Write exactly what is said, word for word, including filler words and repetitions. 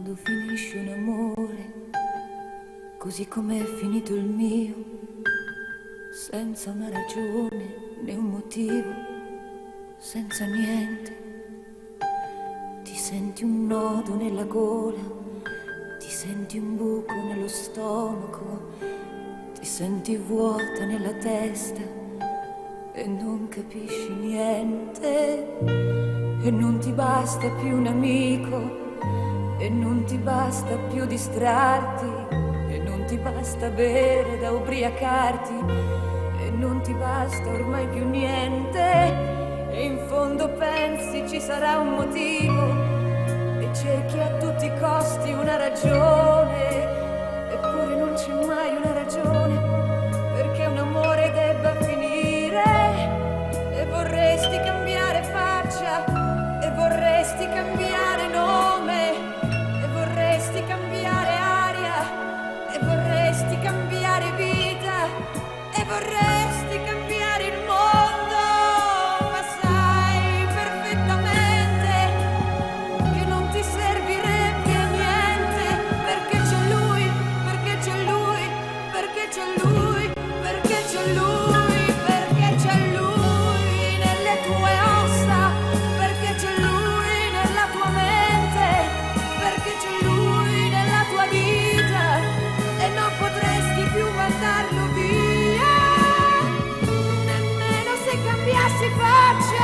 Quando finisce un amore, così com'è finito il mio, senza una ragione né un motivo, senza niente, ti senti un nodo nella gola, ti senti un buco nello stomaco, ti senti vuota nella testa e non capisci niente, e non ti basta più un amico, e non ti basta più distrarti, e non ti basta bere da ubriacarti, e non ti basta ormai più niente, e in fondo pensi ci sarà un motivo e cerchi a tutti i costi una ragione, eppure non c'è mai una ragione perché un amore debba finire, e vorresti cambiare faccia, e vorresti cambiare nome, vorresti cambiare aria, e vorresti cambiare vita, e vorresti cambiare il mondo, ma sai perfettamente che non ti servirebbe a niente, perché c'è lui, perché c'è lui, perché c'è lui, perché c'è lui, perché c'è lui nelle tue ossa, perché c'è lui nella tua mente, perché c'è lui nella tua vita, e non potresti più mandarlo via, nemmeno se cambiassi faccia.